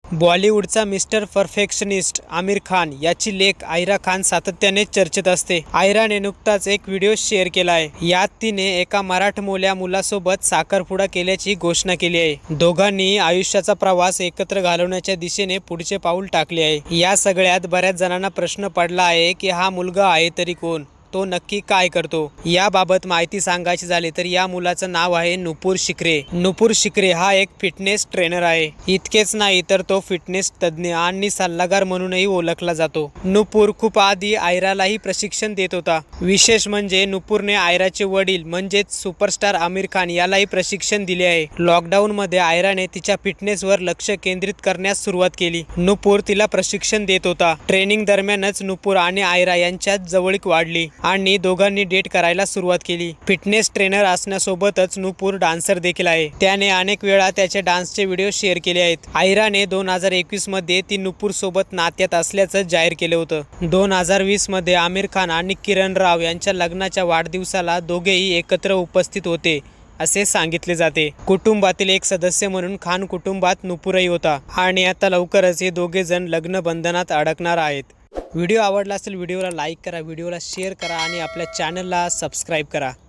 बॉलिवूडचा mister perfectionist Aamir Khan याची लेक आयरा खान सातत्याने चर्चेत असते। आयराने नुकताच एक व्हिडिओ शेअर केला आहे। यात तिने एका मराठमोल्या मुलासोबत साखरपुडा केल्याची घोषणा केली आहे। दोघांनी आयुष्याचा प्रवास एकत्र घालवण्याच्या दिशेने पुढचे पाऊल टाकले आहे। या सगळ्यात बऱ्याच जणांना प्रश्न पडला आहे की हा मुलगा आहे तरी कोण, तो नक्की काय करतो। याबाबत माहिती सांगायची झाली तर या मुलाचं नाव आहे नुपुर शिकरे। नुपुर शिकरे हा एक फिटनेस ट्रेनर आहे। इतकेच नाही तर तो फिटनेस तज्ञ आणि सल्लागार म्हणूनही ओळखला जातो। नुपुर खूप आधी आयरालाही प्रशिक्षण देत होता। विशेष म्हणजे नुपुरने आयराचे वडील म्हणजेच सुपरस्टार आमिर खान यालाही प्रशिक्षण दिले आहे। लॉकडाऊन मध्ये आयराने तिच्या फिटनेसवर लक्ष केंद्रित करण्यास सुरुवात केली। नुपुर तिला प्रशिक्षण देत होता। ट्रेनिंग दरम्यानच नुपुर आणि आयरा यांच्यात जवळीक वाढली आणि दोघांनी डेट करायला सुरुवात केली। फिटनेस ट्रेनर असण्यासोबतच नुपुर डान्सर देखील आहे। त्याने अनेक वेळा त्याचे डान्सचे व्हिडिओ शेअर केले आहेत। आयराने 2021 मध्ये ती नुपुर सोबत नात्यात असल्याचं जाहीर केलं होतं। 2020 मध्ये आमिर खान आणि किरण राव यांच्या लग्नाच्या वाढदिवसाला दोघेही एकत्र उपस्थित होते असे सांगितले जाते। कुटुंबातील एक सदस्य म्हणून खान कुटुंबात नुपुरही होता आणि आता लवकरच हे दोघे जण लग्न बंधनात अडकणार आहेत। व्हिडिओ आवडला असेल व्हिडिओला लाईक करा, व्हिडिओला शेअर करा आणि आपल्या चॅनलला सबस्क्राईब करा।